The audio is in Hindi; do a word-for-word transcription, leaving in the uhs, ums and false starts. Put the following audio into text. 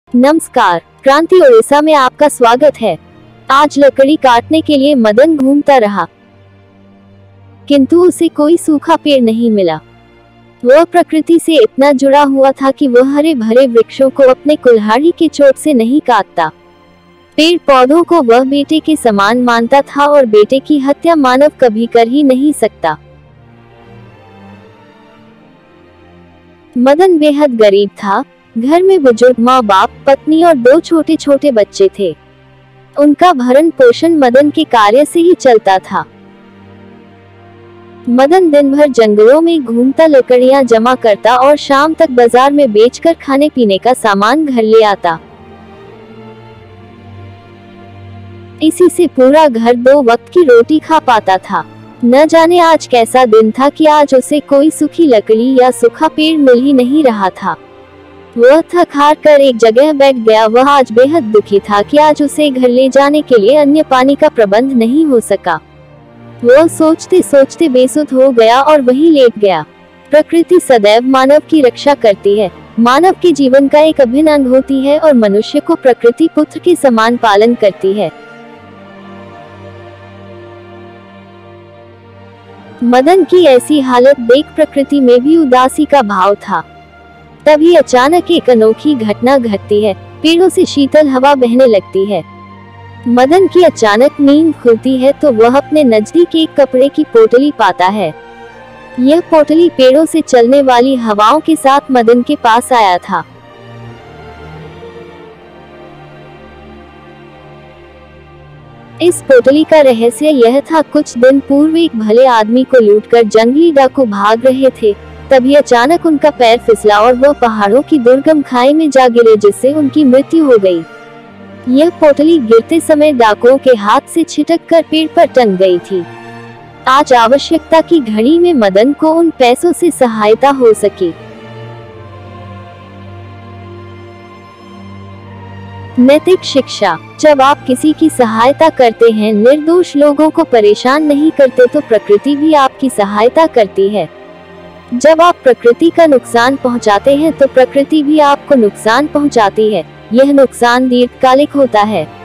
नमस्कार, क्रांति ओडिशा में आपका स्वागत है। आज लकड़ी काटने के लिए मदन घूमता रहा, किंतु उसे कोई सूखा पेड़ नहीं मिला। वह प्रकृति से इतना जुड़ा हुआ था कि वह हरे भरे वृक्षों को अपने कुल्हाड़ी के चोट से नहीं काटता। पेड़ पौधों को वह बेटे के समान मानता था और बेटे की हत्या मानव कभी कर ही नहीं सकता। मदन बेहद गरीब था। घर में बुजुर्ग माँ बाप, पत्नी और दो छोटे छोटे बच्चे थे। उनका भरण पोषण मदन के कार्य से ही चलता था। मदन दिन भर जंगलों में घूमता लकड़ियां जमा करता और शाम तक बाजार में बेचकर खाने पीने का सामान घर ले आता। इसी से पूरा घर दो वक्त की रोटी खा पाता था। न जाने आज कैसा दिन था कि आज उसे कोई सूखी लकड़ी या सूखा पेड़ मिल ही नहीं रहा था। वह थक हार कर एक जगह बैठ गया। वह आज बेहद दुखी था कि आज उसे घर ले जाने के लिए अन्य पानी का प्रबंध नहीं हो सका। वह सोचते सोचते बेसुध हो गया और वहीं लेट गया। प्रकृति सदैव मानव की रक्षा करती है, मानव के जीवन का एक अभिन्न अंग होती है और मनुष्य को प्रकृति पुत्र के समान पालन करती है। मदन की ऐसी हालत देख प्रकृति में भी उदासी का भाव था। तभी अचानक एक अनोखी घटना घटती है। पेड़ों से शीतल हवा बहने लगती है। मदन की अचानक नींद खुलती है तो वह अपने नजदीक एक कपड़े की पोटली पाता है। यह पोटली पेड़ों से चलने वाली हवाओं के साथ मदन के पास आया था। इस पोटली का रहस्य यह था, कुछ दिन पूर्व एक भले आदमी को लूटकर जंगली डाकू भाग रहे थे। तभी अचानक उनका पैर फिसला और वह पहाड़ों की दुर्गम खाई में जा गिरे, जिससे उनकी मृत्यु हो गई। यह पोटली गिरते समय डाकुओं के हाथ से छिटक कर पेड़ पर टंग गई थी। आज आवश्यकता की घड़ी में मदन को उन पैसों से सहायता हो सकी। नैतिक शिक्षा। जब आप किसी की सहायता करते हैं, निर्दोष लोगों को परेशान नहीं करते, तो प्रकृति भी आपकी सहायता करती है। जब आप प्रकृति का नुकसान पहुंचाते हैं तो प्रकृति भी आपको नुकसान पहुंचाती है। यह नुकसान दीर्घकालिक होता है।